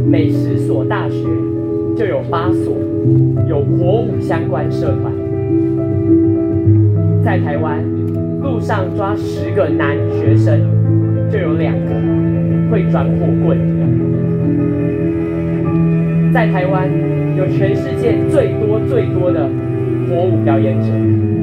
每10所大学就有8所有火舞相关社团。在台湾，路上抓10个男学生，就有2个会转火棍。在台湾，有全世界最多的火舞表演者，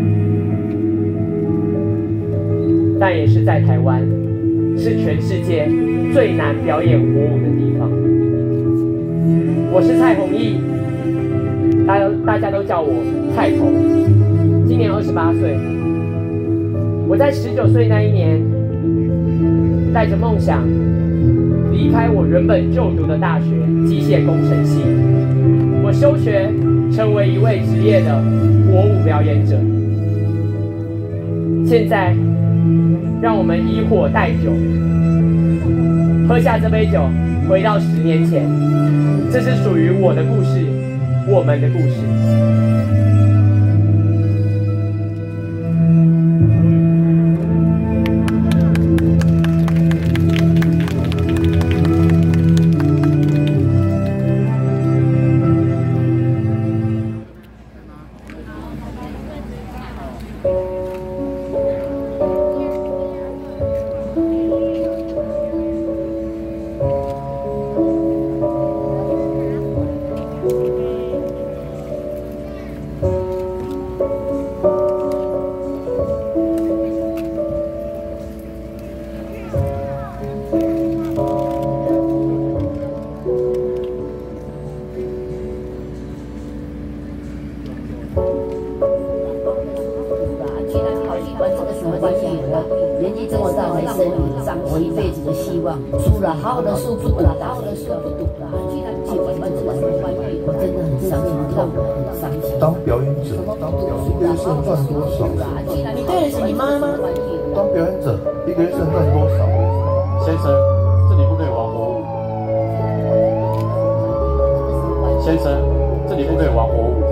但也是在台湾，是全世界最难表演火舞的地方。我是蔡弘毅，大家都叫我蔡彤，今年28岁。我在19岁那一年，带着梦想离开我原本就读的大学机械工程系，我休学，成为一位职业的火舞表演者。现在，让我们以火代酒，喝下这杯酒，回到10年前。这是属于我的故事，我们的故事。 年纪这么大还生你，我一辈子的希望。输了，好好的书不读了，好好的书不读了，去玩这个玩具，我真的很伤心痛，很伤心。 当表演者，一个月剩赚多少？ 你对的是你妈吗？ 当表演者，一个月剩赚多少？ 先生，这里不可以玩火舞。先生，这里不可以玩火舞。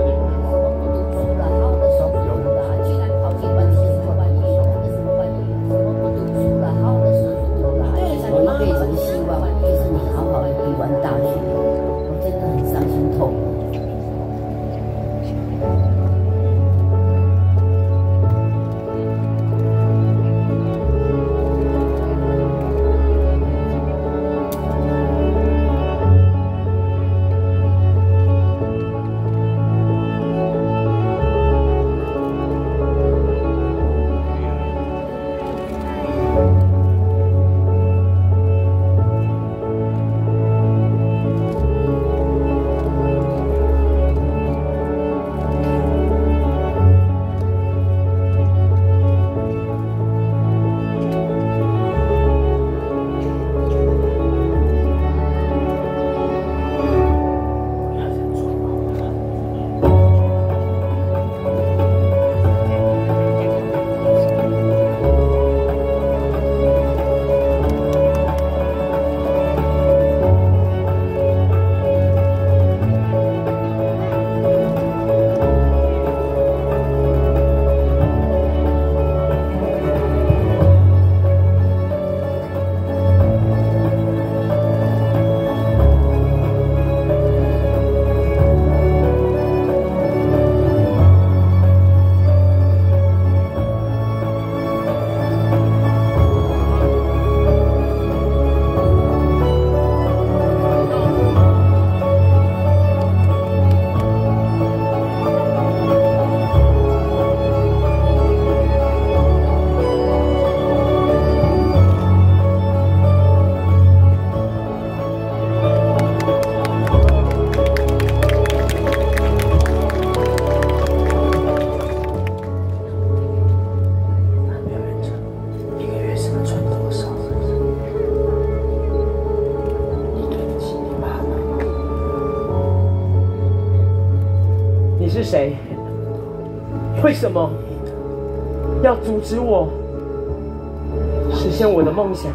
是谁？为什么要阻止我实现我的梦想？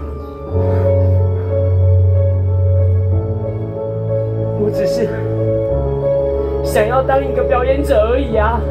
我只是想要当一个表演者而已啊！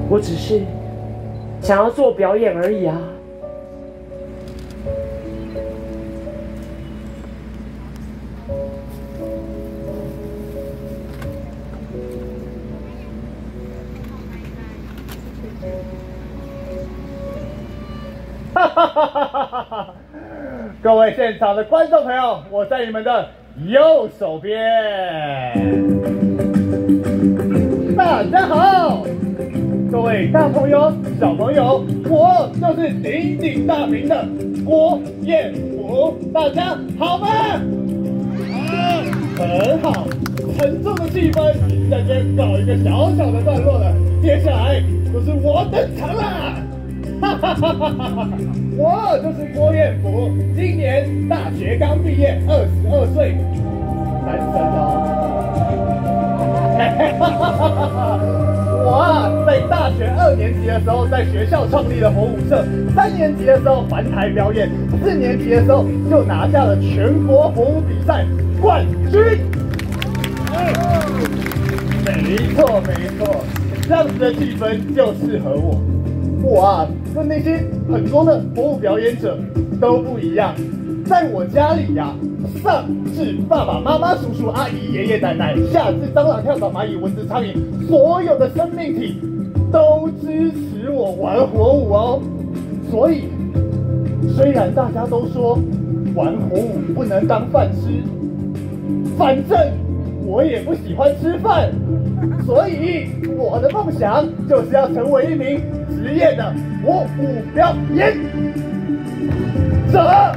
我只是想要做表演而已啊。 哈哈哈哈哈哈！各位现场的观众朋友，我在你们的右手边。大家好，各位大朋友、小朋友，我就是鼎鼎大名的郭彦甫，大家好吗？很好，沉重的气氛在这边告一个小小的段落了，接下来就是我登场啦！哈哈哈哈哈哈！我就是郭彦甫，今年大学刚毕业，22岁，单身哦。我在大学2年级的时候，在学校创立了火舞社，3年级的时候环台表演，4年级的时候就拿下了全国火舞比赛冠军。没错没错，这样子的气氛就适合我。我跟那些很多的火舞表演者都不一样，在我家里呀，上至爸爸妈妈、叔叔阿姨、爷爷奶奶，下至蟑螂、跳蚤、蚂蚁、蚊子、苍蝇，所有的生命体都支持我玩火舞哦。所以，虽然大家都说玩火舞不能当饭吃，反正我也不喜欢吃饭，所以我的梦想就是要成为一名职业的火舞表演者。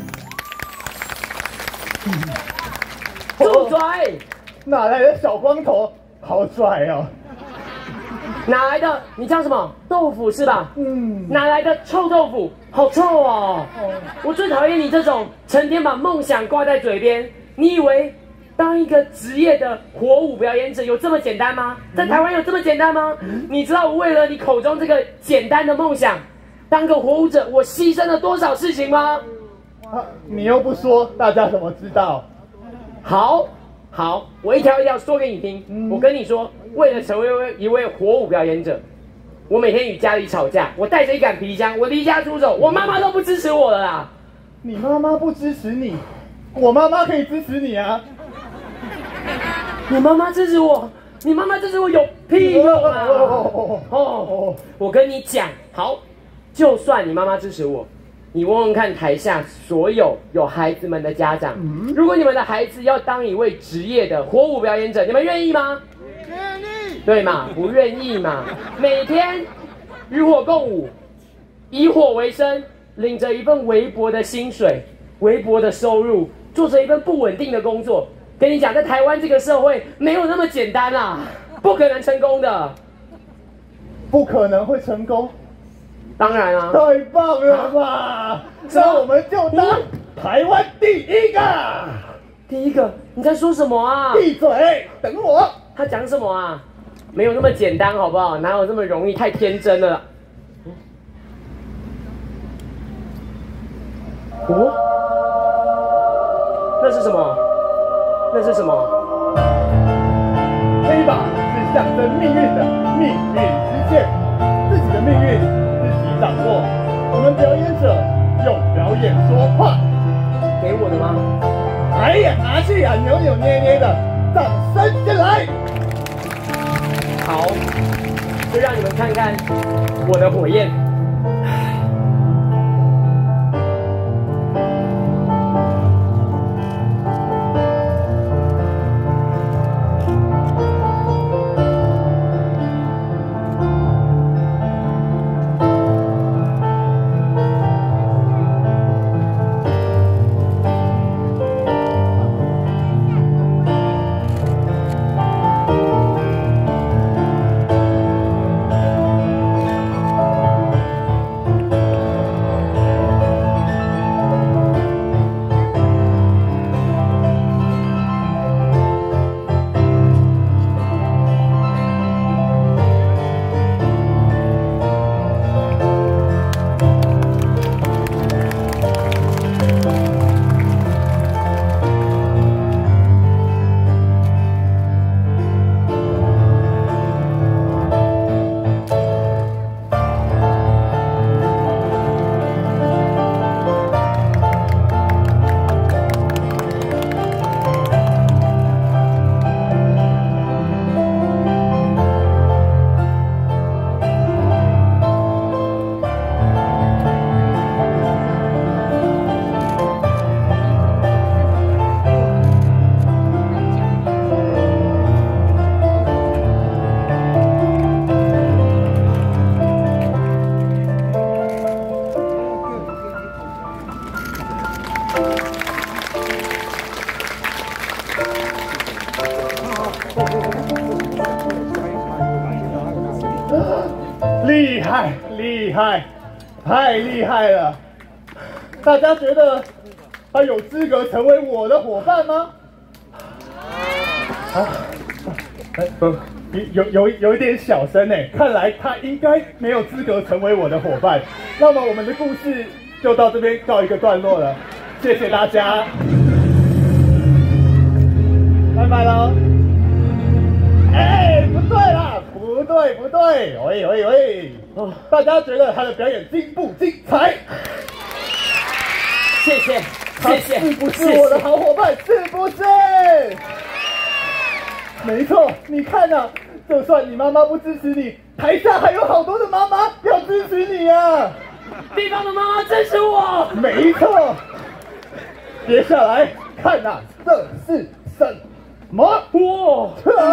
住嘴！ 哪来的小光头？好拽哦！ 哪来的？你叫什么？豆腐是吧？ 嗯， 哪来的臭豆腐？好臭哦！我最讨厌你这种成天把梦想挂在嘴边。你以为当一个职业的火舞表演者有这么简单吗？在台湾有这么简单吗？你知道我为了你口中这个简单的梦想，当个火舞者，我牺牲了多少事情吗？ 你又不说，大家怎么知道？ 好，我一条一条说给你听。我跟你说，为了成为一位火舞表演者，我每天与家里吵架，我带着一杆皮箱，我离家出走，我妈妈都不支持我了啦。 你妈妈不支持你，我妈妈可以支持你啊。 你妈妈支持我，你妈妈支持我有屁用啊！我跟你讲，好，就算你妈妈支持我，你问问看台下所有孩子们的家长，如果你们的孩子要当一位职业的火舞表演者，你们愿意吗？ 愿意。 对嘛？不愿意嘛？每天与火共舞，以火为生，领着一份微薄的薪水、微薄的收入，做着一份不稳定的工作。跟你讲，在台湾这个社会没有那么简单啦，不可能成功的。 不可能会成功。 当然啊， 太棒了吧！那我们就当台湾第一个。 第一个，你在说什么啊？ 闭嘴，等我。 他讲什么啊？没有那么简单，好不好？哪有这么容易？太天真了。哦，那是什么？那是什么？ 这一把是象征命运的命运之剑，自己的命运自己掌握。我们表演者用表演说话。 给我的吗？ 哎呀，拿去呀，扭扭捏捏的，掌声进来。 好，就让你们看看我的火焰。 厉害，厉害，太厉害了！大家觉得他有资格成为我的伙伴吗？啊，有一点小声哎，看来他应该没有资格成为我的伙伴。那么我们的故事就到这边告一个段落了，谢谢大家，拜拜喽。哎，不对啦，不对，喂，大家觉得他的表演精不精彩？ 谢谢， 是不是我的好伙伴？是不是？没错，你看啊，就算你妈妈不支持你，台下还有好多的妈妈要支持你啊！ 地方的妈妈支持我。 没错。接下来看啊，这是什么？ 哇！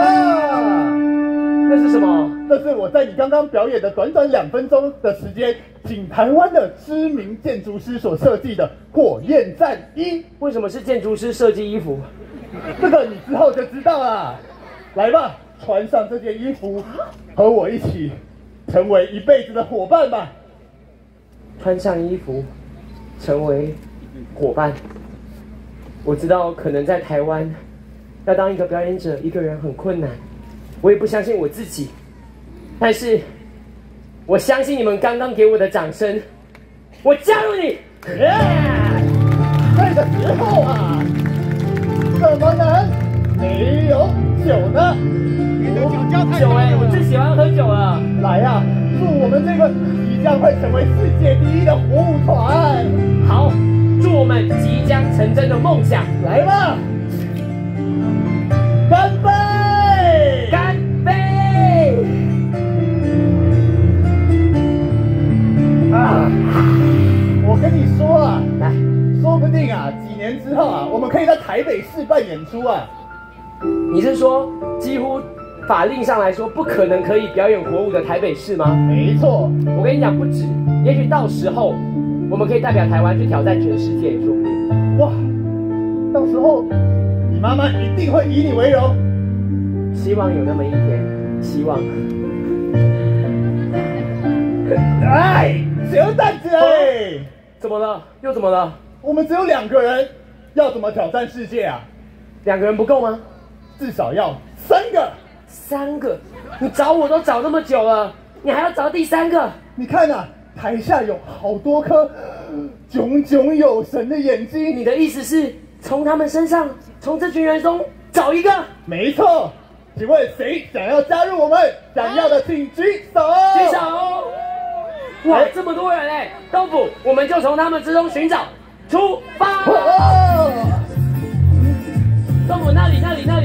这是什么？这是我在你刚刚表演的短短2分钟的时间，请台湾的知名建筑师所设计的火焰战衣。 为什么是建筑师设计衣服？ 这个你之后就知道了。来吧，穿上这件衣服，和我一起成为一辈子的伙伴吧。 穿上衣服，成为伙伴。我知道，可能在台湾，要当一个表演者，一个人很困难。我也不相信我自己，但是我相信你们刚刚给我的掌声。我加入你。 这个时候啊，怎么能没有酒呢？ 酒我最喜欢喝酒了。 来呀，祝我们这个即将会成为世界第一的火舞团。 好，祝我们即将成真的梦想。 来吧，干杯！ 干杯！ 啊，我跟你说啊， 来， 说不定啊，几年之后啊，我们可以在台北市办演出啊。 你是说几乎法令上来说不可能可以表演火舞的台北市吗？ 没错， 我跟你讲不止，也许到时候我们可以代表台湾去挑战全世界，也说不定。 哇，到时候你妈妈一定会以你为荣。 希望有那么一天，希望。 哎，熊蛋子哎， 怎么了？又怎么了？ 我们只有2个人，要怎么挑战世界啊 ？2个人不够吗？ 至少要3个。 3个？你找我都找那么久了，你还要找第3个？ 你看啊，台下有好多颗炯炯有神的眼睛。 你的意思是从他们身上，从这群人中找一个？ 没错。请问谁想要加入我们？想要的请举手。 举手！哇，这么多人哎！豆腐，我们就从他们之中寻找，出发！豆腐那里。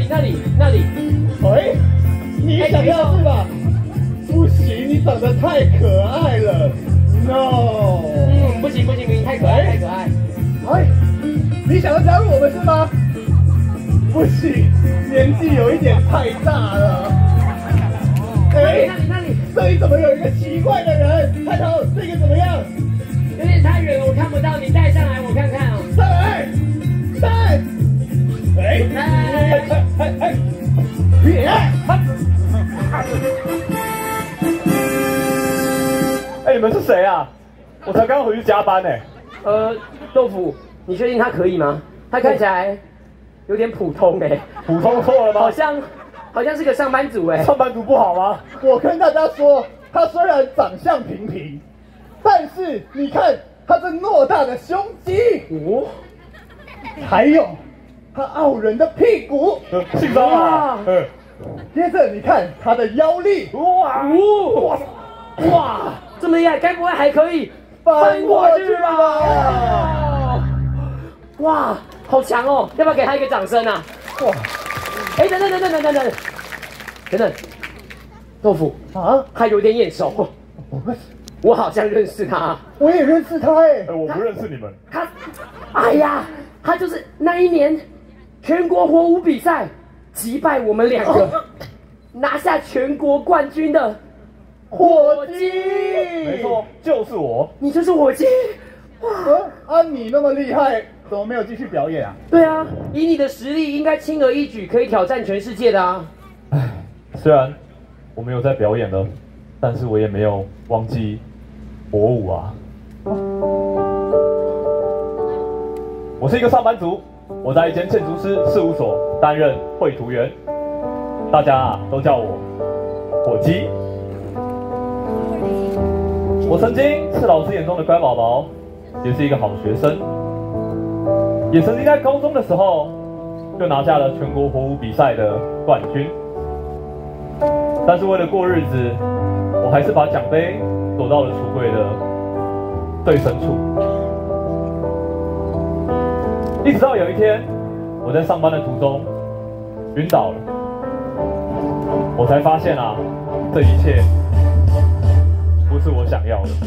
哎，你想要是吧？不行，你长得太可爱了。No。 不行，你太可爱。 哎，你想要加入我们是吗？不行，年纪有一点太大了。哎， 那里， 这里怎么有一个奇怪的人？开头，这个怎么样？ 有点太远了，我看不到，你带上来我看看哦。 上来， 哎，你们是谁啊？我才刚回去加班呢。 豆腐，你确定他可以吗？他看起来有点普通哎。 普通错了吗？ 好像是个上班族哎。 上班族不好吗？ 我跟大家说，他虽然长相平平，但是你看他这偌大的胸肌哦，还有他傲人的屁股， 姓张啊。 接着你看他的腰力， 哇，这么厉害，该不会还可以翻过去吧？ 哇，好强哦！要不要给他一个掌声啊？哇！哎，等，豆腐啊，他有点眼熟，我好像认识他。 我也认识他哎， 我不认识你们。 哎呀，他就是那一年全国火舞比赛击败我们2个，拿下全国冠军的火鸡。 没错，就是我。 你就是火鸡。 哇，你那么厉害，怎么没有继续表演啊？ 对啊，以你的实力，应该轻而易举可以挑战全世界的啊。 唉，虽然我没有在表演了， 但是我也没有忘记火舞啊。我是一个上班族，我在一间建筑师事务所担任绘图员，大家都叫我火鸡。我曾经是老师眼中的乖宝宝，也是一个好学生，也曾经在高中的时候就拿下了全国火舞比赛的冠军。但是为了过日子，我还是把奖杯躲到了橱柜的最深处。一直到有一天，我在上班的途中晕倒了，我才发现啊，这一切不是我想要的。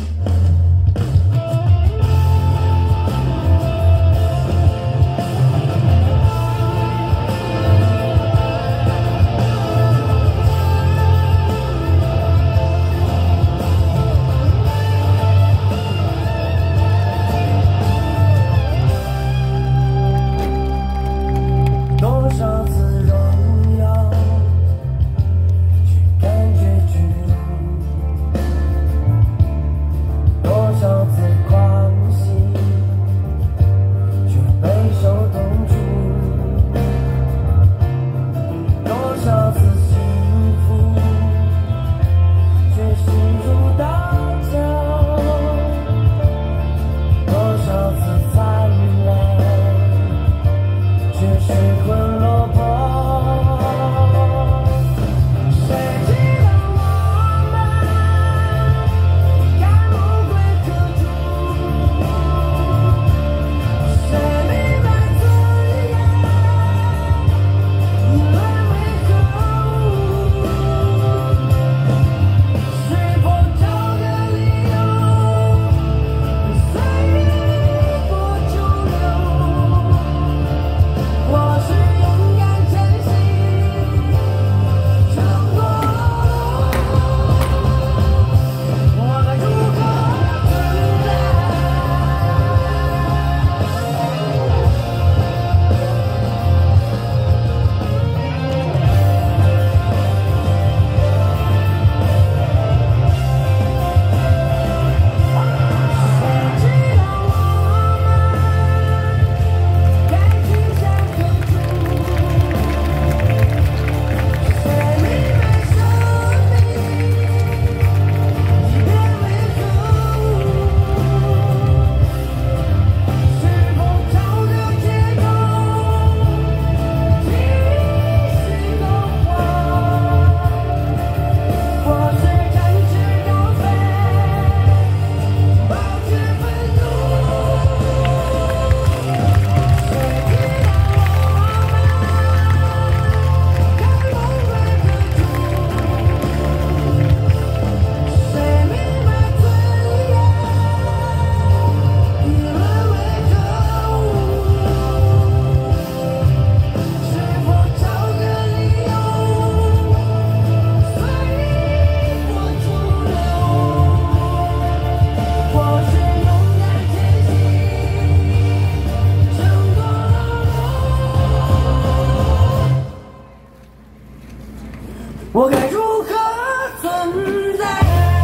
我该如何存在？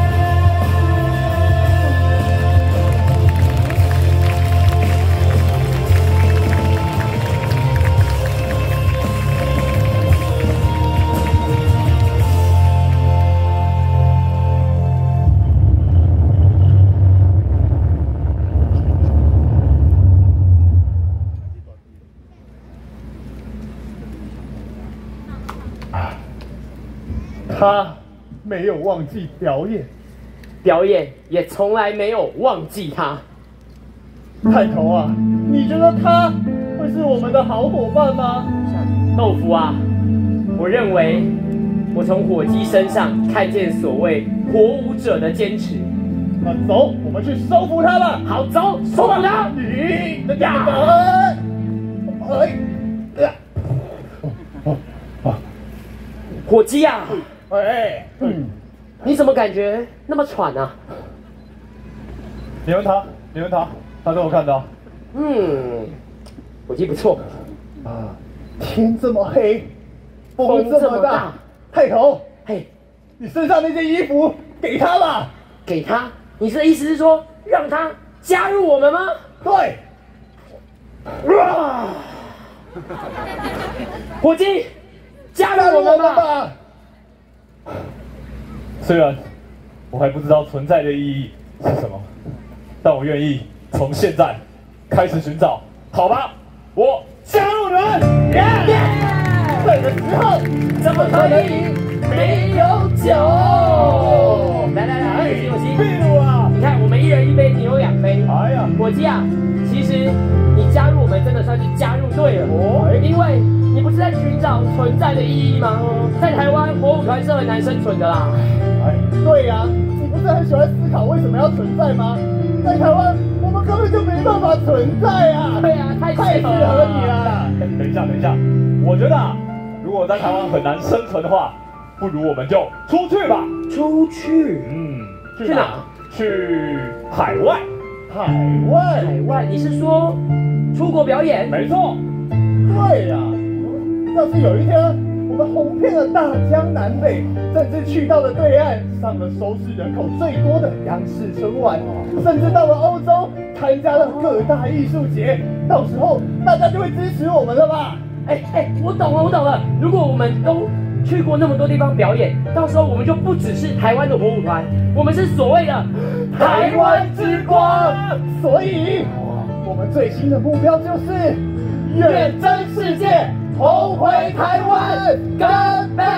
他没有忘记表演， 表演也从来没有忘记他。 太头啊，你觉得他会是我们的好伙伴吗？ 豆腐啊，我认为我从火鸡身上看见所谓火舞者的坚持。 那走，我们去收服他吧。 好，走，收绑他！ 你呀！火鸡啊！你怎么感觉那么喘啊？ 你问他，他给我看到。 火鸡不错啊，天这么黑，风这么大，太头， 嘿， 你身上那件衣服给他吧。 给他？你的意思是说让他加入我们吗？ 对。 伙计，加入我们吧。 虽然我还不知道存在的意义是什么，但我愿意从现在开始寻找。好吧，我加入你们。 这个时候怎么可以没有酒？来，伙计， 秘鲁啊！ 你看，我们一人一杯，你有2杯。 哎呀， 伙计啊，其实你加入我们真的算是加入对了哦，因为你不是在寻找存在的意义吗？在台湾，火舞团是很难生存的啦。 对呀，你不是很喜欢思考为什么要存在吗？在台湾，我们根本就没办法存在啊！ 对啊，太适合你了。 等一下，我觉得啊，如果在台湾很难生存的话，不如我们就出去吧。 出去？去哪？ 去海外。 海外？你是说出国表演？ 没错。 对呀，要是有一天我们红遍了大江南北，甚至去到了对岸，上了收视人口最多的央视春晚，甚至到了欧洲参加了各大艺术节，到时候大家就会支持我们了吧？ 我懂了。如果我们都去过那么多地方表演，到时候我们就不只是台湾的火舞团，我们是所谓的台湾之光。 所以，我们最新的目标就是远征世界，红回台湾，干杯！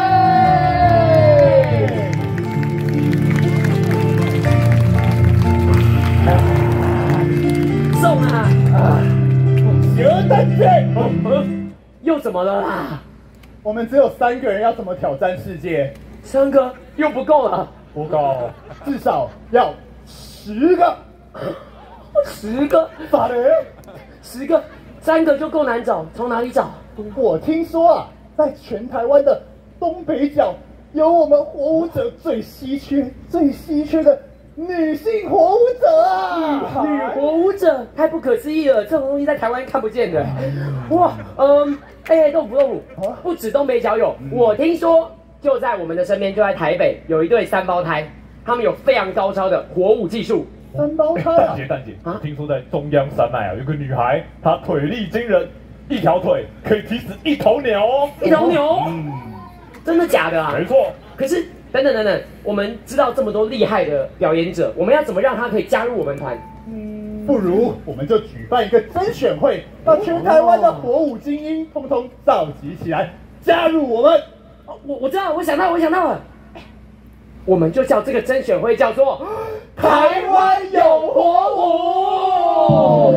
送啊！ 有等见。 又怎么了啦？ 我们只有3个人，要怎么挑战世界 ？3个又不够了， 不够， 至少要10个。 10个？ 咋的 ？10个，3个就够难找，从哪里找？ 我听说啊，在全台湾的东北角，有我们火舞者最稀缺的女性火舞者啊！ 女火舞者太不可思议了，这种东西在台湾看不见的。哇，豆腐，不止东北角有，我听说就在我们的身边，就在台北有一对3胞胎，他们有非常高超的火舞技术。 3胞胎啊！ 蛋姐，听说在中央山脉啊，有个女孩，她腿力惊人，一条腿可以踢死1头牛哦。 1头牛？真的假的啊？ 没错。 可是等等，我们知道这么多厉害的表演者，我们要怎么让他可以加入我们团？ 不如我们就举办一个甄选会，把全台湾的火舞精英通通召集起来，加入我们。 我知道，我想到了，我们就叫这个甄选会叫做台湾有火舞。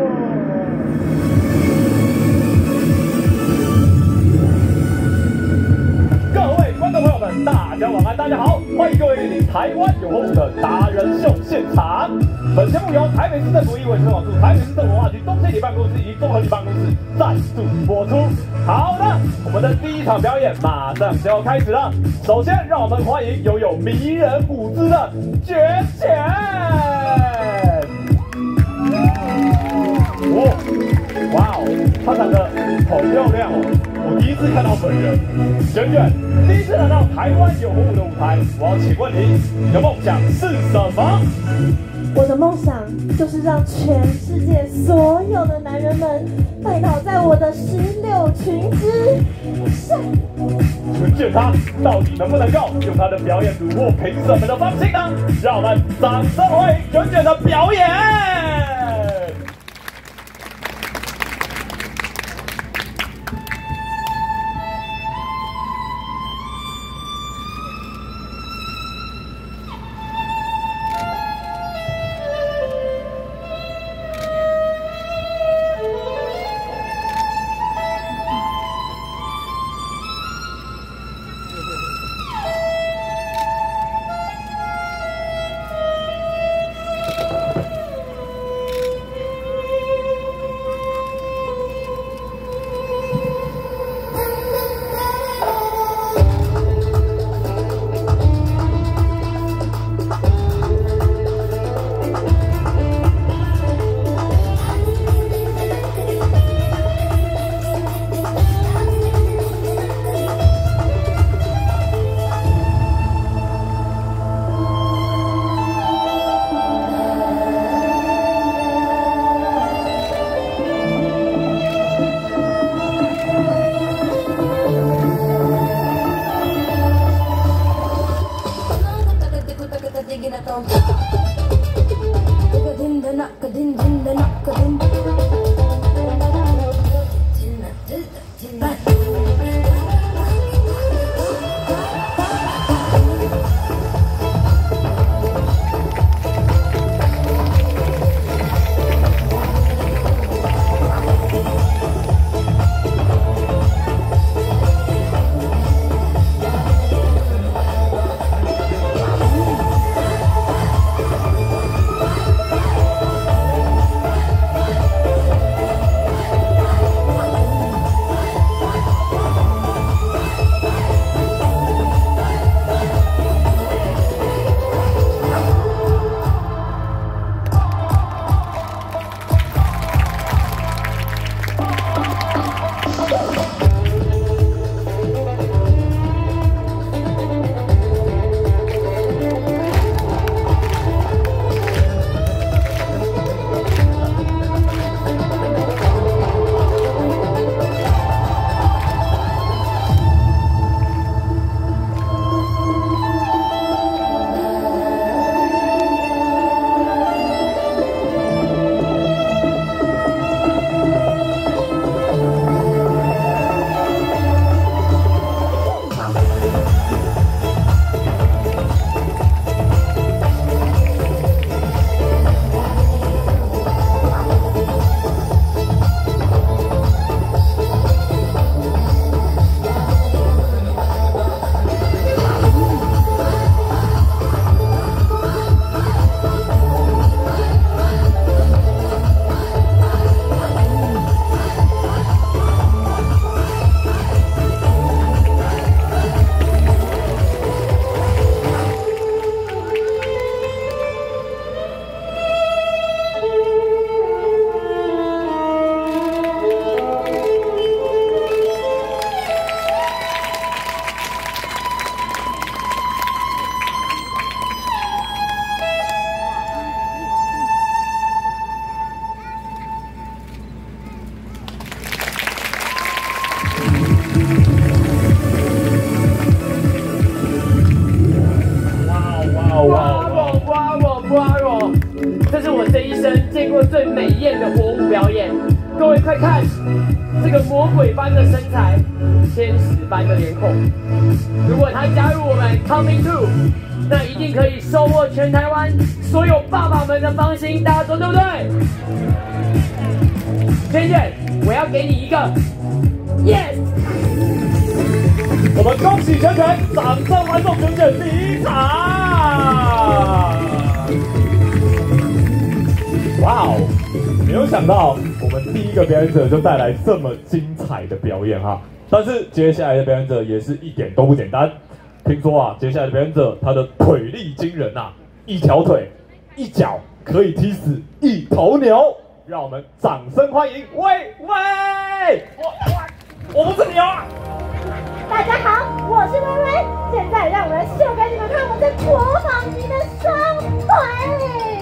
各位观众朋友们，大家晚安，大家好，欢迎各位莅临台湾有火舞的达人秀现场。本节目由台北市政府艺文推广处、台北市政府文化局东协理办公室以及综合里办公室赞助播出。好的，我们的第1场表演马上就要开始了。首先，让我们欢迎拥有迷人舞姿的绝浅。哇哦，她长得好漂亮哦！我第一次看到本人。卷卷，第一次来到台湾有火舞的舞台，我要请问你的梦想是什么？ 我的梦想就是让全世界所有的男人们拜倒在我的16裙之上。 卷卷他到底能不能够用他的表演虏获评审们的芳心呢？让我们掌声欢迎卷卷的表演。 这个听的那个听，听的那个听，听了这个听了。 这是我这一生见过最美艳的火舞表演。各位快看，这个魔鬼般的身材，天使般的脸孔。如果他加入我们 Coming To， 那一定可以收获全台湾所有爸爸们的芳心。大家说对不对？圈圈，我要给你一个 Yes。 我们恭喜圈圈，掌声欢送圈圈第一场。哇哦！没有想到我们第一个表演者就带来这么精彩的表演哈，但是接下来的表演者也是一点都不简单。听说啊，接下来的表演者他的腿力惊人呐，一条腿一脚可以踢死一头牛。让我们掌声欢迎薇薇！我不是牛啊！ 大家好，我是薇薇，现在让我来秀给你们看我这国宝级的双腿。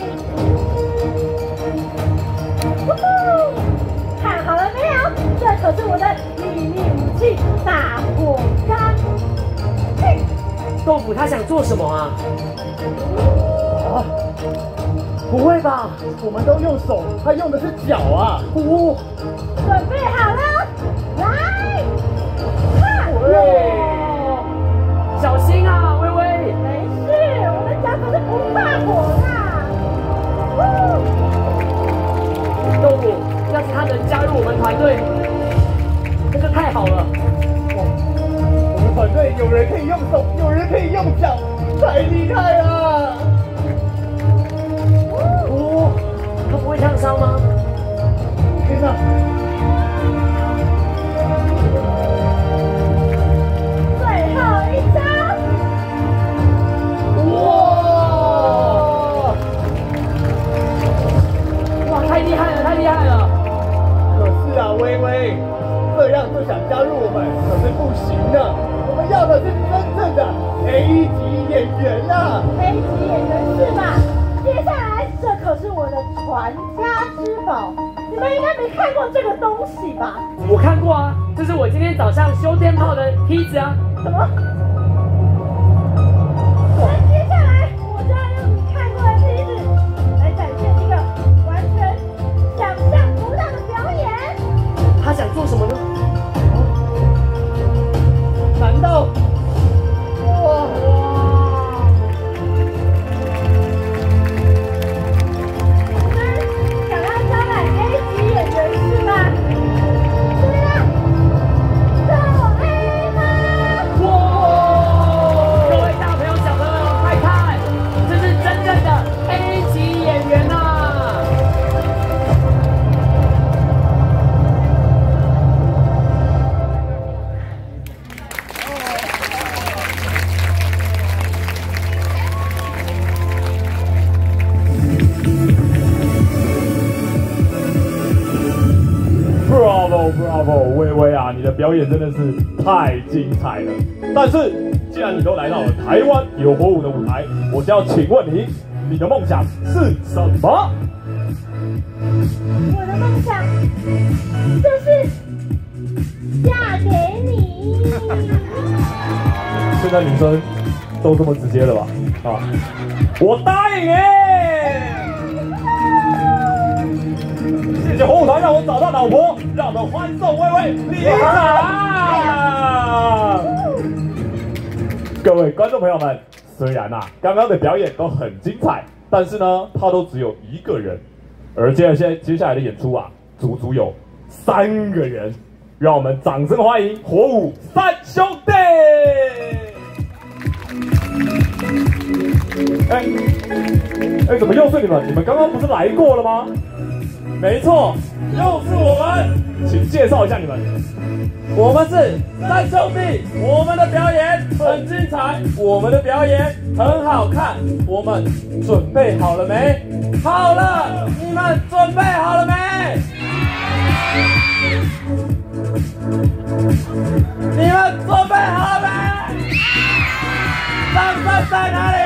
看好了没有？这可是我的秘密武器——大火缸。嘿， 豆腐他想做什么啊？不会吧？ 我们都用手，他用的是脚啊！ 哦， 准备好了，来，看！ 哇，小心啊，薇薇！ 没事，我的脚可是不怕火的。 豆腐，要是他能加入我们团队，那就太好了。 我们团队有人可以用手，有人可以用脚，太厉害了！ 哦，他不会烫伤吗？ 天哪！ 最后一招！ 哇！ 哇，太厉害了，太厉害了！ 可是啊，薇薇，这样就想加入我们可是不行的。我们要的是真正的 A 级演员啊 ！A 级演员是吧？接下来，这可是我的传家之宝，你们应该没看过这个东西吧？ 我看过啊，这是我今天早上修电炮的梯子啊。 什么？那接下来我就要让你看表演真的是太精彩了。但是既然你都来到了台湾有火舞的舞台，我就要请问你，你的梦想是什么？ 我的梦想就是嫁给你。 现在女生都这么直接了吧？啊，我答应你。谢谢火舞团让我找到老婆，让我们欢送薇薇离场。各位观众朋友们，虽然刚刚的表演都很精彩，但是呢，他都只有一个人，而接下来的演出足足有3个人，让我们掌声欢迎火舞三兄弟！怎么又是你们？你们刚刚不是来过了吗？没错，又是我们，请介绍一下你们。我们是三兄弟，我们的表演很精彩，我们的表演很好看。我们准备好了没？好了，你们准备好了没？你们准备好了没？掌声在哪里？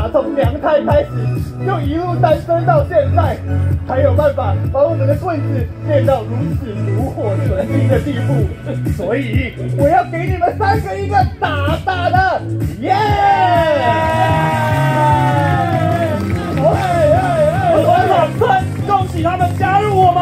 从娘胎开始，就一路单身到现在，才有办法把我们的棍子练到如此炉火纯青的地步。所以我要给你们3个一个大大的耶！ 我们掌声恭喜他们加入我们！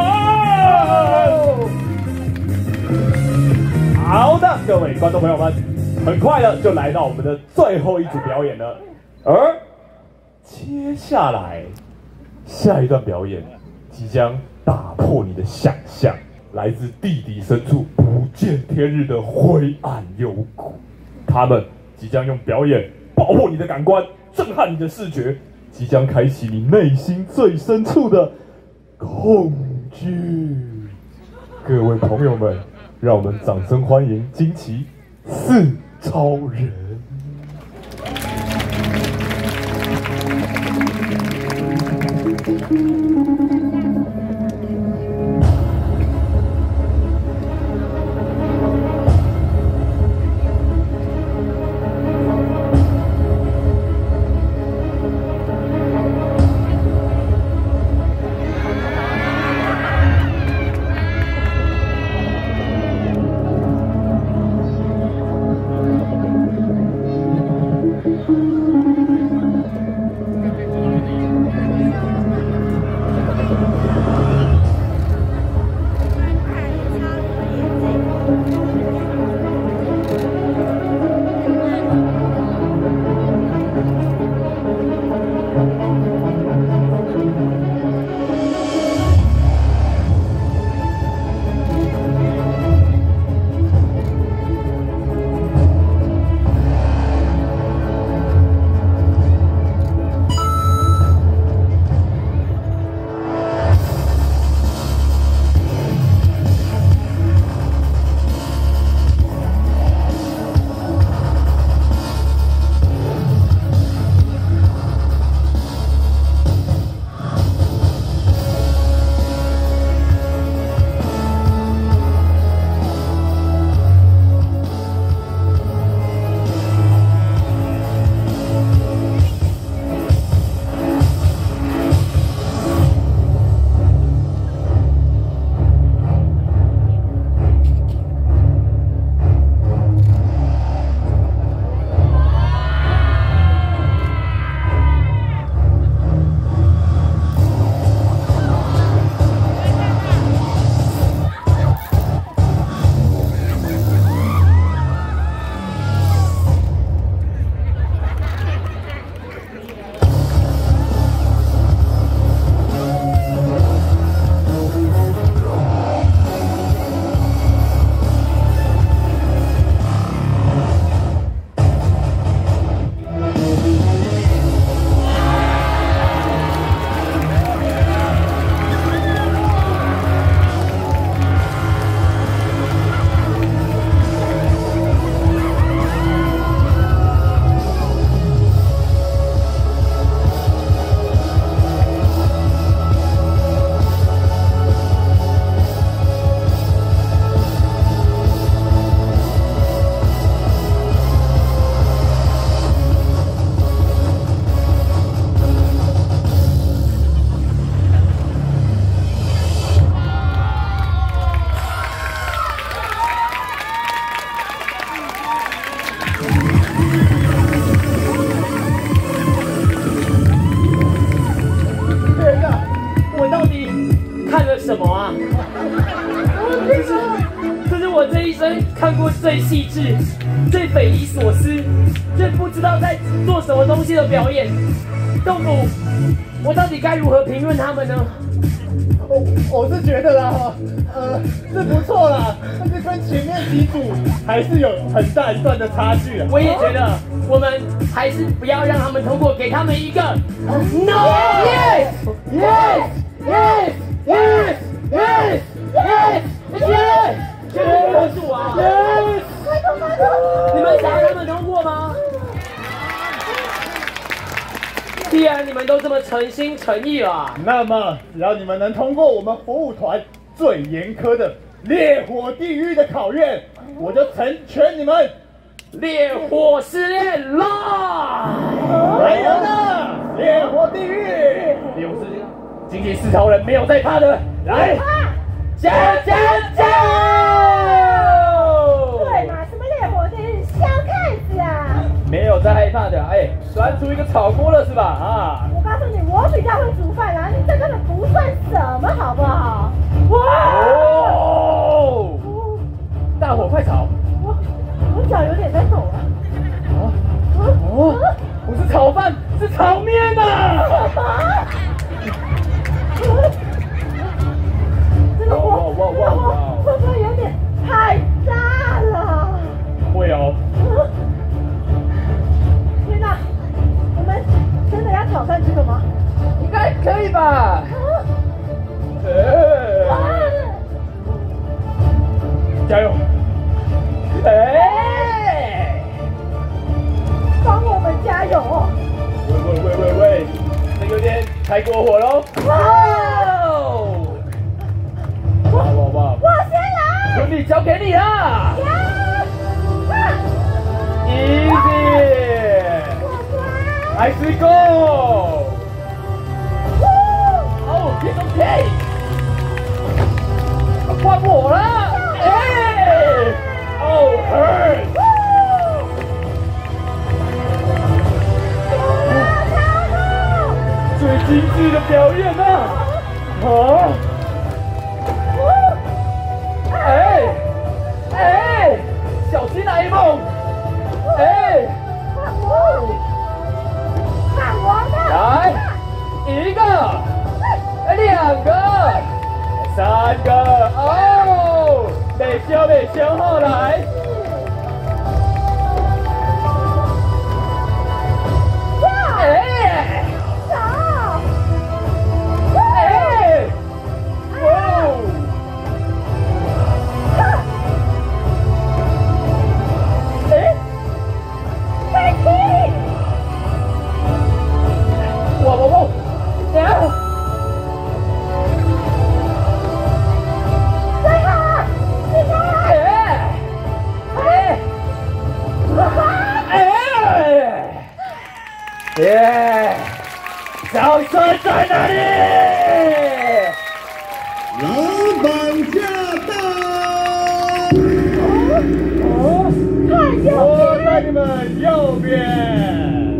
好的，各位观众朋友们，很快的就来到我们的最后一组表演了，而接下来下一段表演即将打破你的想象，来自地底深处不见天日的灰暗幽谷，他们即将用表演爆破你的感官，震撼你的视觉，即将开启你内心最深处的恐惧。各位朋友们，让我们掌声欢迎惊奇4超人。 看过最细致、最匪夷所思、最不知道在做什么东西的表演，洞府，我到底该如何评论他们呢？ 我是觉得啦，是不错啦，但是跟前面几组还是有很大一段的差距啊。 我也觉得，我们还是不要让他们通过，给他们一个 No Yes Yes Yes Yes Yes Yes Yes。确认多数啊！你们想让他们通过吗？既然你们都这么诚心诚意了， 那么只要你们能通过我们服务团最严苛的烈火地狱的考验，我就成全你们烈火试炼来！ 来人啊！烈火地狱！ 烈火试炼，经济4条人没有在怕的，来！加！ 对嘛？什么烈火地狱？小看子啊！ 没有在害怕的，哎，端出一个炒锅了是吧？啊！ 我告诉你，我比较会煮饭啦，你这根本不算什么，好不好？哇！ 哦！大火快炒！ 我脚有点在抖啊！ 不是炒饭，是炒面呐！ 这个火会不会有点太大了？ 会哦。 天哪，我们真的要挑战这个吗？ 应该可以吧？加油！ 帮我们加油！ 喂，这有点太过火喽！哇！ 我先来， 兄弟交给你啦！Easy，I see go。哦，it's okay。换我了，hurt。最精致的表演啊！小心来一梦！ 看我的！ 来，一个，2个，3个，哦，得消后来。小车在哪里？ 老板驾到！ 看右我在你们右边。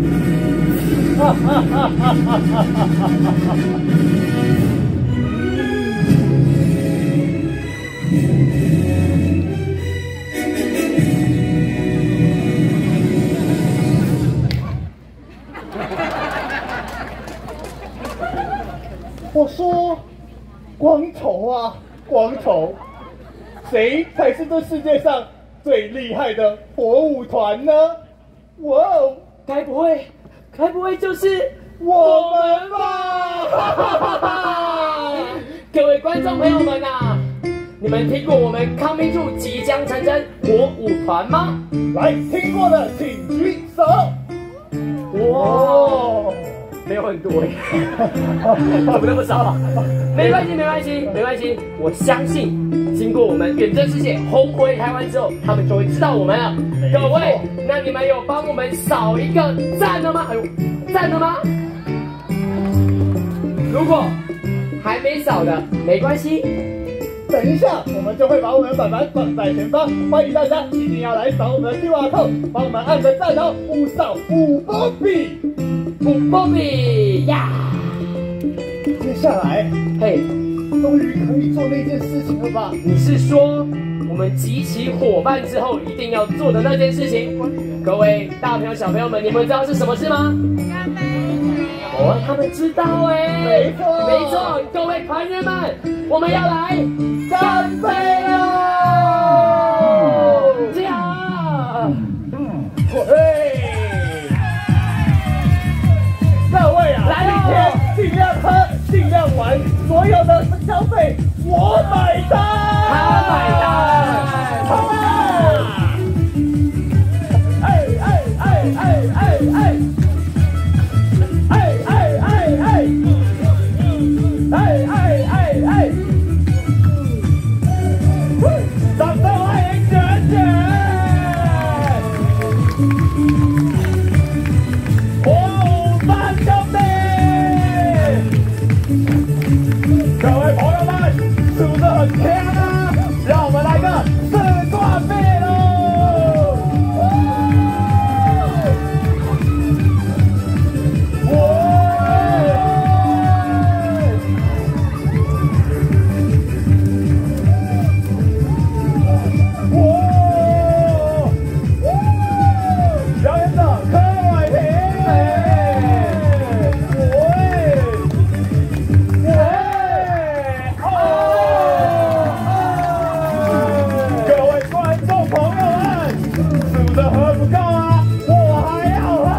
我说，光头啊，光头，谁才是这世界上最厉害的火舞团呢？哇哦， 该不会就是我们吧？ 各位观众朋友们啊，你们听过我们康明柱即将成真火舞团吗？ 来，听过的请举手。 哇！没有很多耶，怎么那么少啊？没关系，我相信经过我们远征世界红回台湾之后，他们就会知道我们了。各位，那你们有帮我们扫一个赞了吗？赞了吗？如果还没扫的，没关系。 等一下，我们就会把我们的板板放在前方，欢迎大家一定要来扫我们的 QR code， 帮我们按个赞哦，5扫5波比 ，5波比呀！ 接下来， 嘿， 终于可以做那件事情了吧？ 你是说我们集齐伙伴之后一定要做的那件事情？各位大朋友小朋友们，你们知道是什么事吗？哦，他们知道哎，没错，各位团员们，我们要来干杯喽！这样， 各位啊， 来今天尽量喝，尽量玩，所有的消费我买单， 他买单， 冲啊！ 个四挂背喽！表演者柯伟平，各位观众朋友们，数的喝不够啊，我还要喝！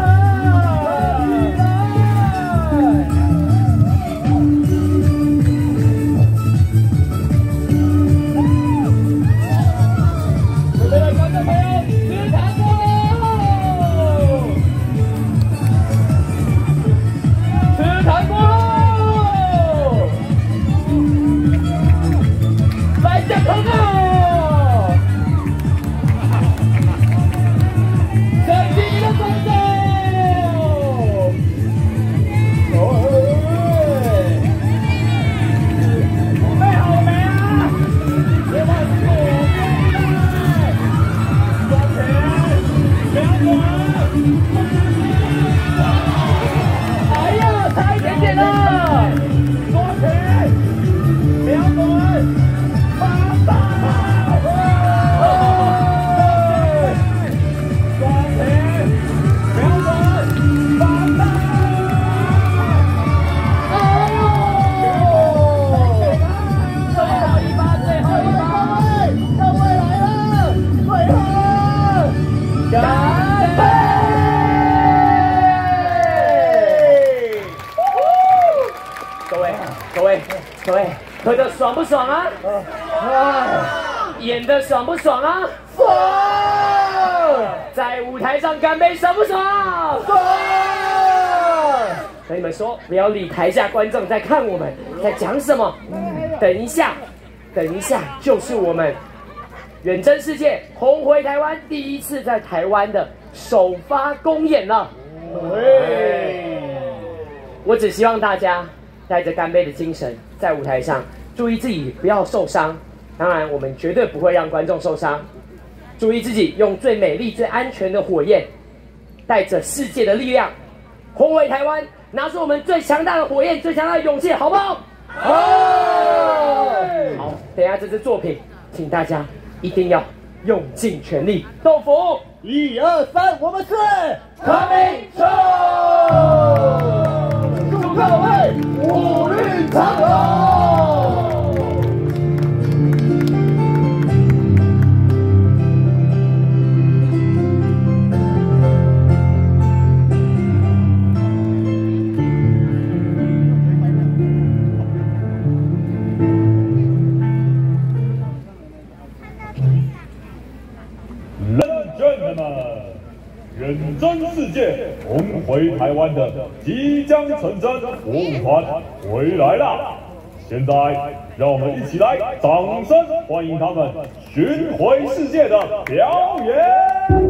准备的观众朋友，吃糖果喽！吃糖果喽！来加糖啊！神奇的观众！准备好了没啊？别忘记我抓紧，不要滚！哎呀，差一点点了！抓紧，不要滚！发大！抓紧，不要滚！发大！哎呦！最后一把，最后一把，各位来了，最后，干杯！ 各位，喝的爽不爽啊？演的爽不爽啊？ 爽！ 在舞台上干杯爽不爽？ 爽！ 跟你们说，不要理台下观众在看我们在讲什么。等一下，就是我们远征世界、红回台湾第一次在台湾的首发公演了。我只希望大家带着干杯的精神，在舞台上注意自己不要受伤。当然，我们绝对不会让观众受伤。注意自己，用最美丽、最安全的火焰，带着世界的力量，红回台湾，拿出我们最强大的火焰、最强大的勇气，好不好？好。好，等一下这支作品，请大家一定要用尽全力。豆腐 1、2、3，我们是 ，Coming Show， 祝各位虎运长虹。 远征世界，红回台湾的即将成真火舞团回来啦！现在让我们一起来掌声欢迎他们巡回世界的表演。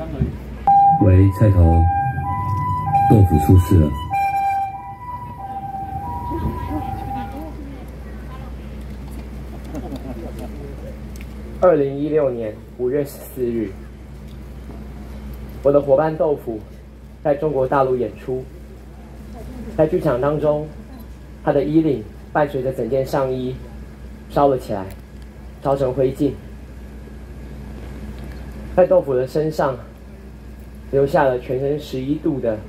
喂，菜头，豆腐出事了。 2016年5月14日，我的伙伴豆腐在中国大陆演出，在剧场当中，他的衣领伴随着整件上衣烧了起来，烧成灰烬，在豆腐的身上留下了全身11% 的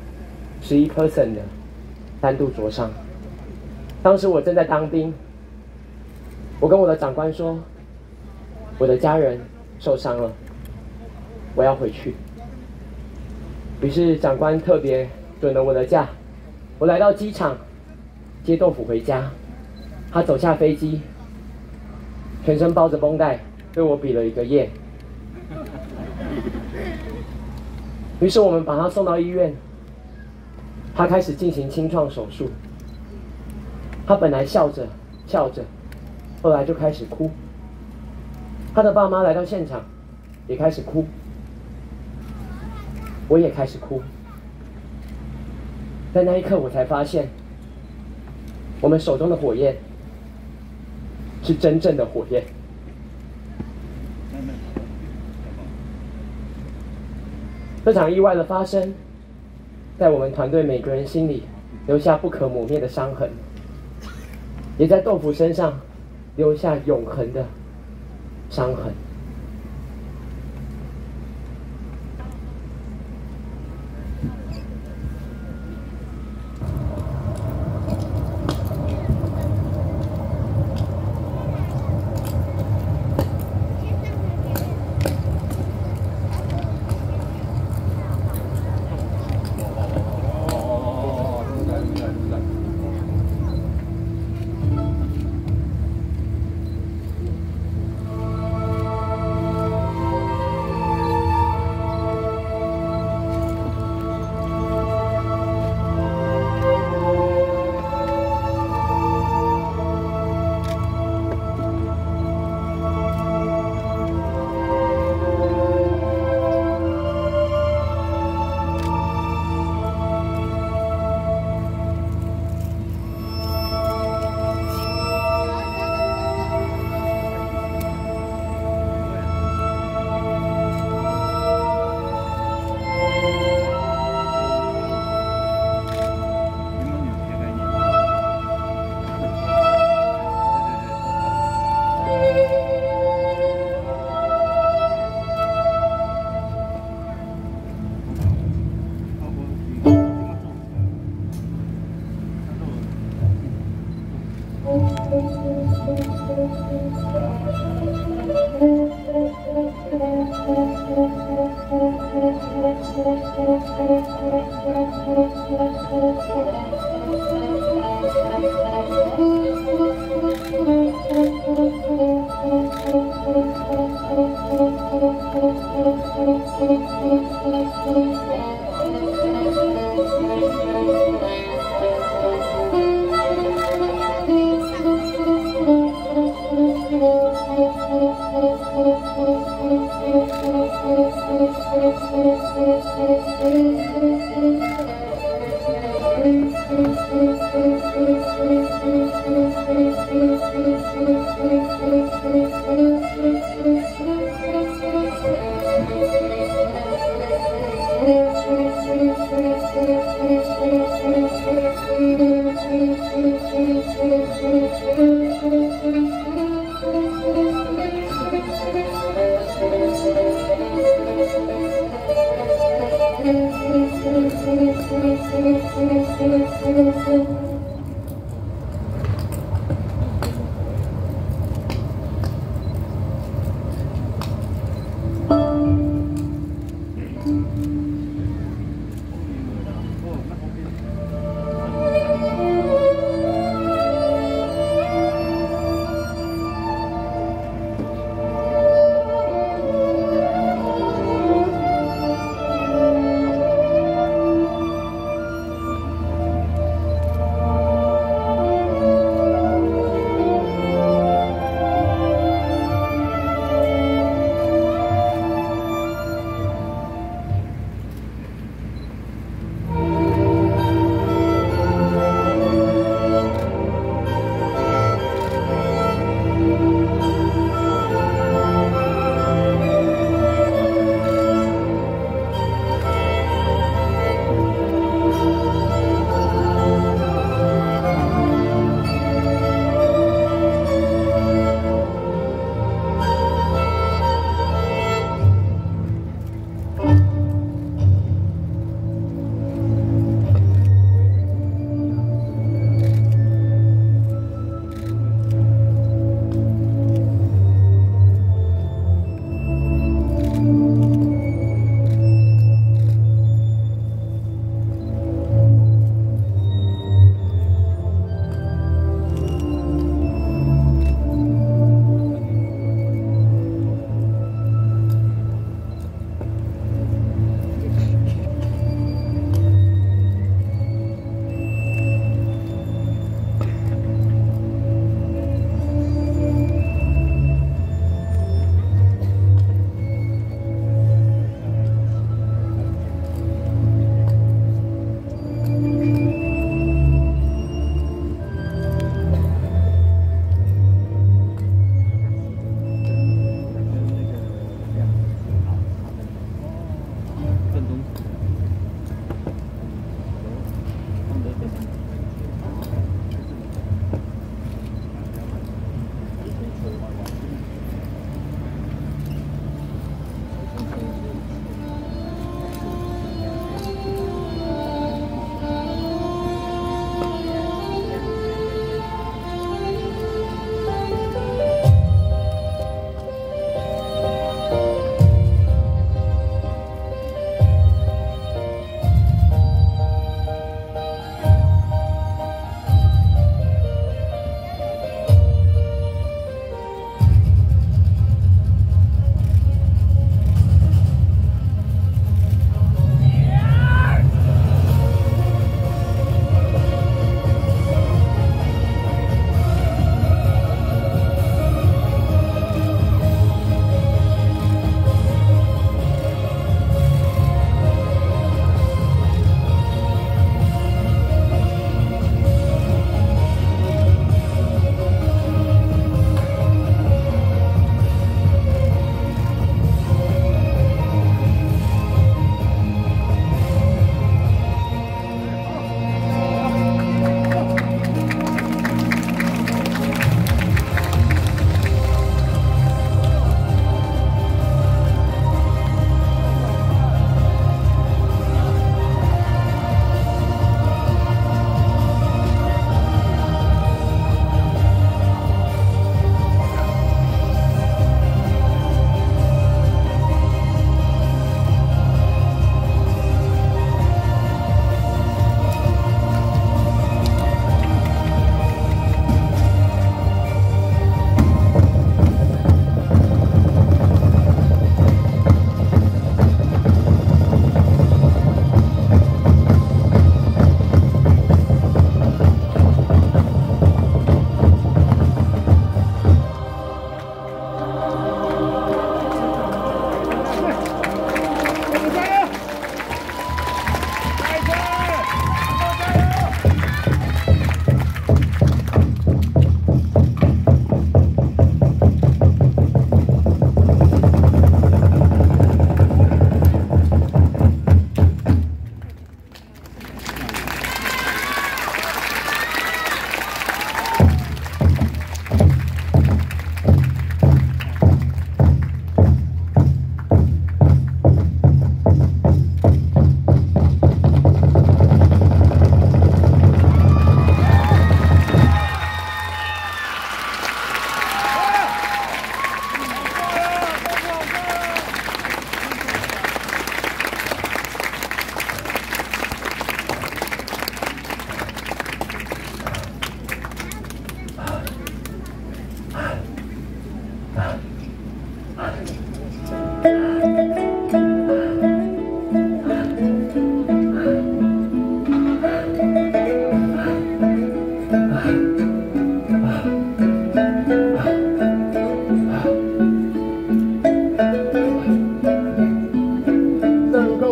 3度灼伤。当时我正在当兵，我跟我的长官说，我的家人受伤了，我要回去。于是长官特别准了我的假，我来到机场接豆腐回家。他走下飞机，全身包着绷带，对我比了一个耶。于是我们把他送到医院，他开始进行清创手术。他本来笑着，后来就开始哭。他的爸妈来到现场，也开始哭，我也开始哭。在那一刻，我才发现，我们手中的火焰是真正的火焰。这场意外的发生，在我们团队每个人心里留下不可磨灭的伤痕，也在豆腐身上留下永恒的伤痕。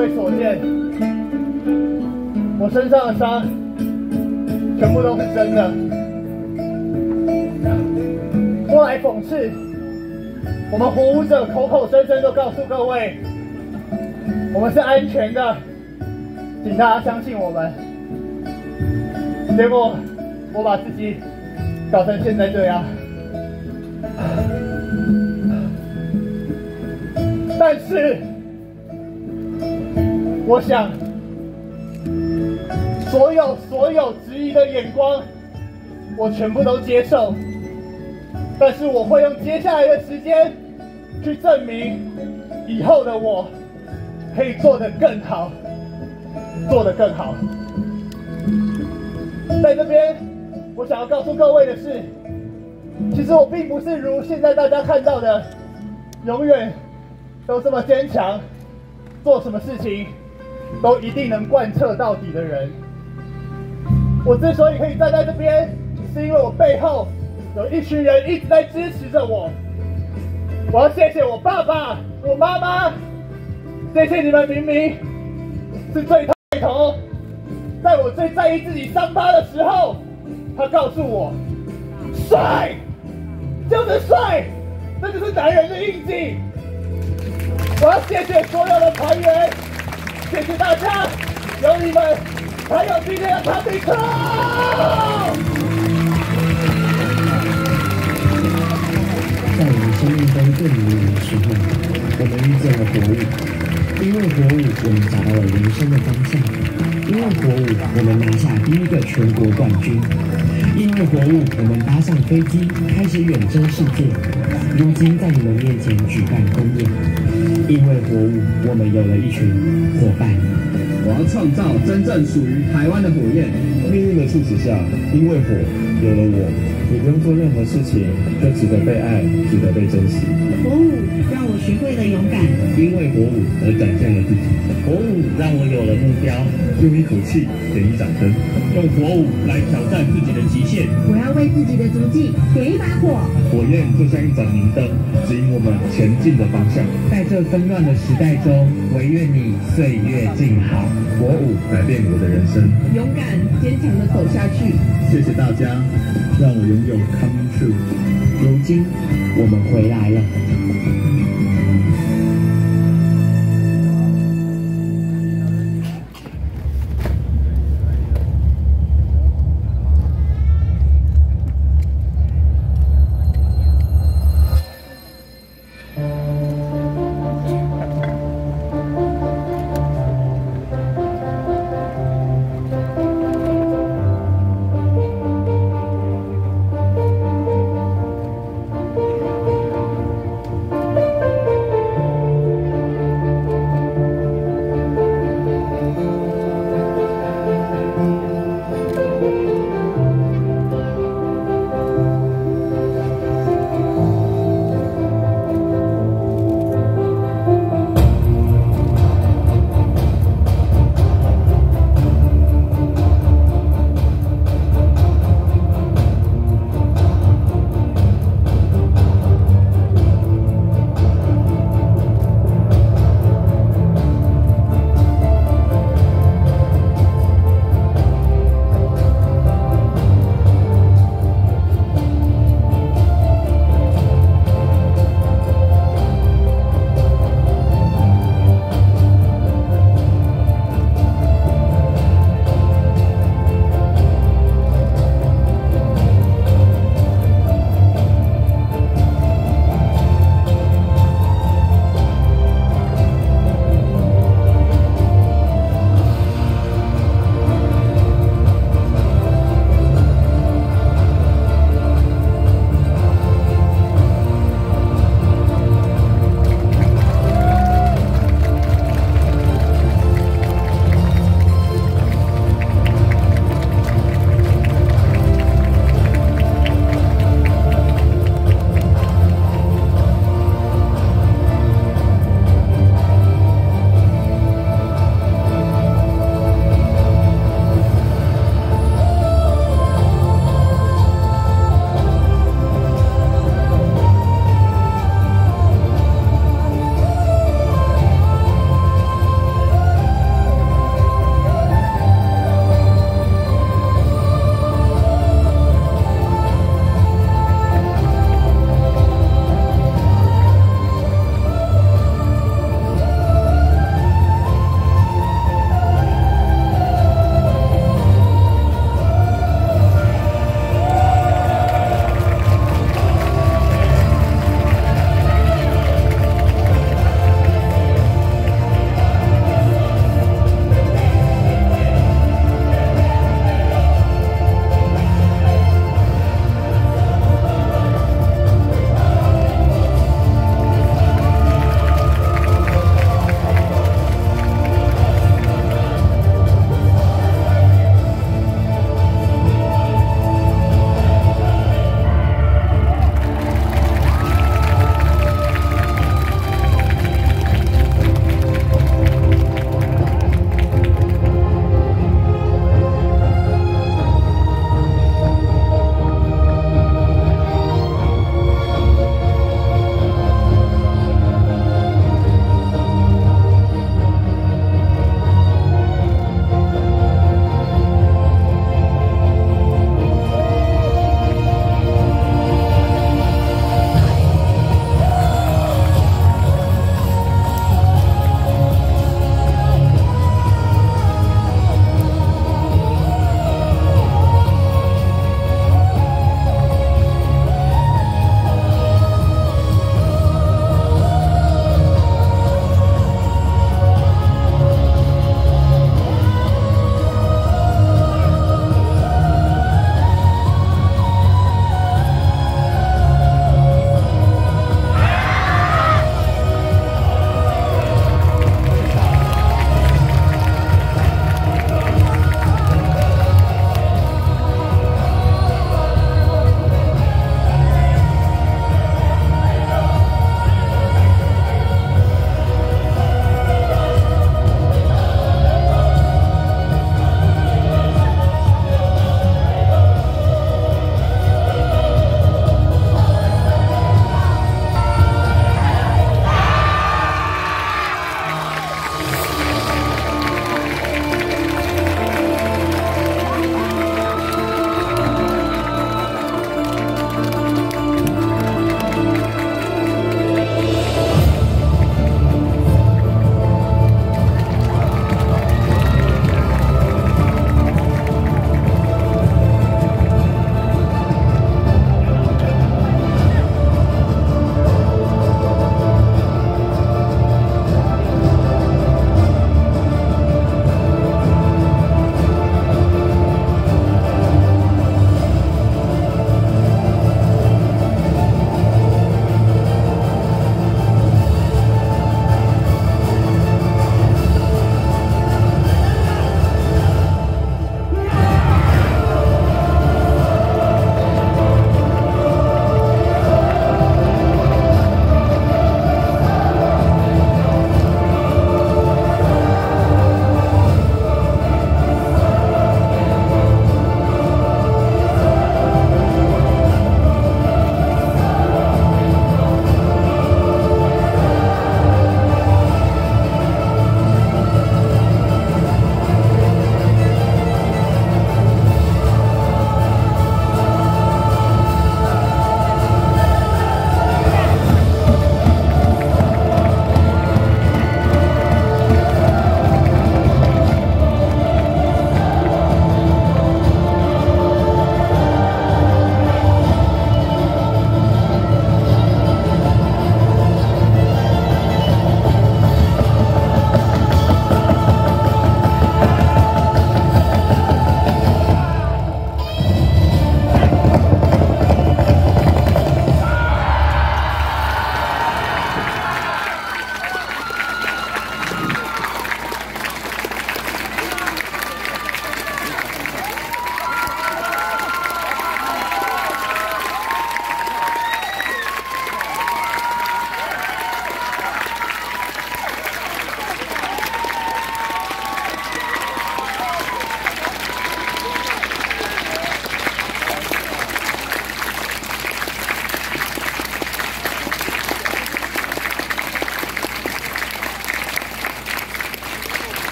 位所见，我身上的伤全部都是真的。说来讽刺，我们活舞者口口声声都告诉各位，我们是安全的，请大家相信我们。结果我把自己搞成现在这样。但是，我想，所有质疑的眼光，我全部都接受。但是我会用接下来的时间，去证明，以后的我可以做得更好，做得更好。在这边，我想要告诉各位的是，其实我并不是如现在大家看到的，永远都这么坚强，做什么事情都一定能贯彻到底的人。我之所以可以站在这边，是因为我背后有一群人一直在支持着我。我要谢谢我爸爸、我妈妈，谢谢你们明明是最头，在我最在意自己伤疤的时候，他告诉我，帅就是帅，这就是男人的印记。我要谢谢所有的团员，谢谢大家，有你们才有今天的卡比克。 在我们生命中最迷人的时候，我们遇见了活舞。因为活舞，我们找到了人生的方向；因为活舞，我们拿下第一个全国冠军；因为活舞，我们搭上飞机，开始远征世界。如今在你们面前举办公演。因为活舞，我们有了一群伙伴。 我要创造真正属于台湾的火焰。 命运的促使下，因为火有了我，你不用做任何事情，就值得被爱，值得被珍惜。 活舞让我学会了勇敢， 因为活舞而展现了自己。 活舞让我有了目标， 用一口气点一盏灯， 用活舞来挑战自己的极限。 我要为自己的足迹点一把火。 火焰就像一盏明灯，指引我们前进的方向。 在这纷乱的时代中，唯愿你岁月静好。 活舞改变我的人生， 勇敢坚强地走下去。 谢谢大家，让我拥有 coming true。 如今，我们回来了。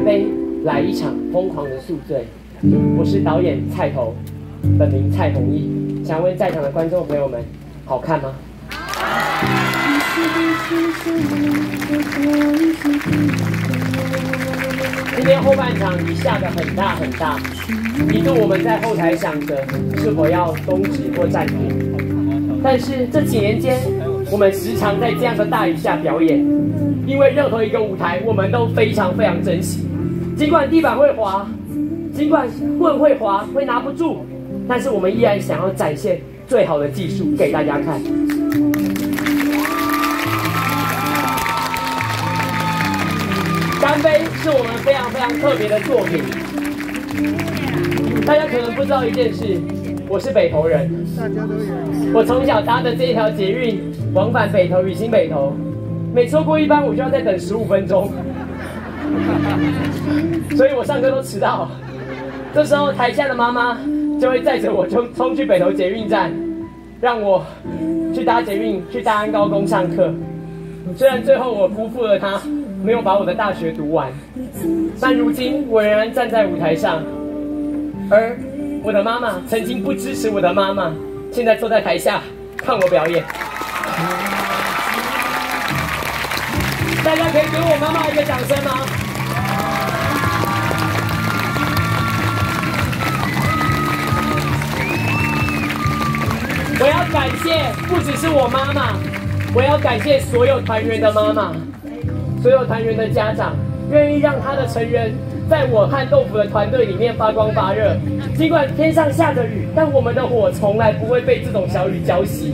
干杯，来一场疯狂的宿醉。我是导演蔡头，本名蔡弘毅。想问在场的观众朋友们，好看吗？今天后半场雨下得很大很大，一度我们在后台想着是否要终止或暂停，但是这几年间，我们时常在这样的大雨下表演，因为任何一个舞台我们都非常非常珍惜。尽管地板会滑，尽管棍会滑，会拿不住，但是我们依然想要展现最好的技术给大家看。干杯是我们非常非常特别的作品。大家可能不知道一件事，我是北投人。我从小搭的这一条捷运往返北投与新北投，每错过一班我就要再等15分钟，所以我上课都迟到。这时候台下的妈妈就会载着我冲去北投捷运站，让我去搭捷运去大安高工上课。虽然最后我辜负了她，没有把我的大学读完，但如今我仍然站在舞台上，而我的妈妈曾经不支持我的妈妈，现在坐在台下看我表演。大家可以给我妈妈一个掌声吗？我要感谢不只是我妈妈，我要感谢所有团员的妈妈，所有团员的家长，愿意让他的成员在我和豆腐的团队里面发光发热。尽管天上下着雨，但我们的火从来不会被这种小雨浇熄。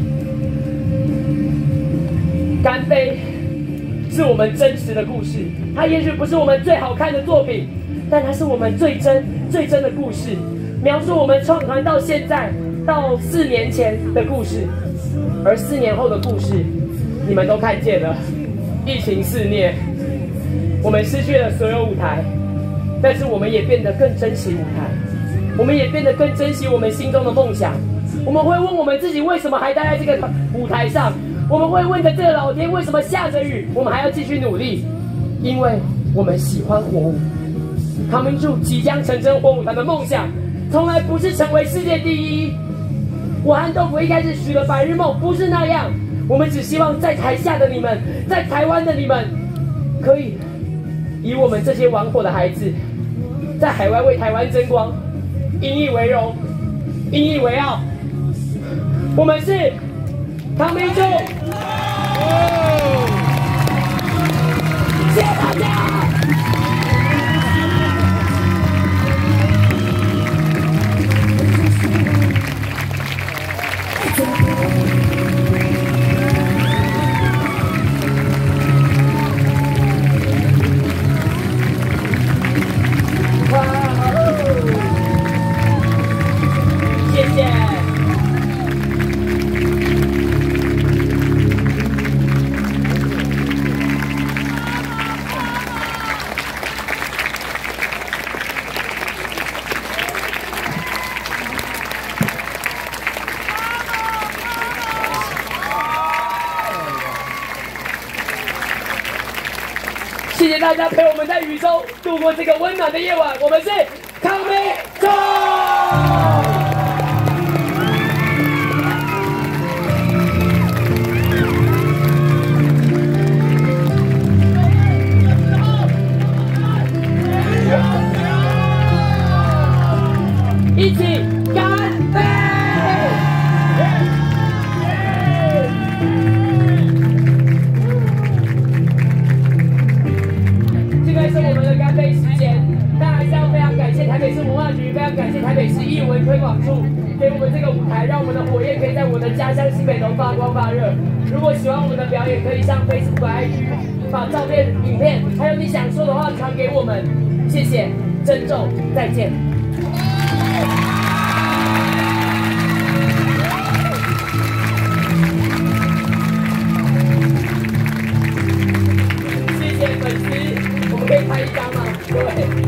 干杯是我们真实的故事，它也许不是我们最好看的作品，但它是我们最真的故事，描述我们创团到现在到4年前的故事，而4年后的故事你们都看见了。疫情肆虐，我们失去了所有舞台，但是我们也变得更珍惜舞台，我们也变得更珍惜我们心中的梦想。我们会问我们自己为什么还待在这个舞台上，我们会问着这个老天为什么下着雨我们还要继续努力，因为我们喜欢火舞。Coming True即将成真火舞团的梦想从来不是成为世界第一，我和豆腐一开始许的白日梦不是那样，我们只希望在台下的你们，在台湾的你们，可以以我们这些玩火的孩子，在海外为台湾争光，引以为荣，引以为傲。我们是Coming True，谢谢大家。谢谢。谢谢大家陪我们在雨中度过这个温暖的夜晚，我们是Coming True。一起干杯！这个是我们的干杯时间，当然是要非常感谢台北市文化局，非常感谢台北市艺文推广处，给我们这个舞台，让我们的火焰可以在我的家乡新北投发光发热。如果喜欢我们的表演，可以上 Facebook IG 把照片、影片，还有你想说的话传给我们。谢谢，珍重，再见。谢谢粉丝，我们可以拍一张吗？各位。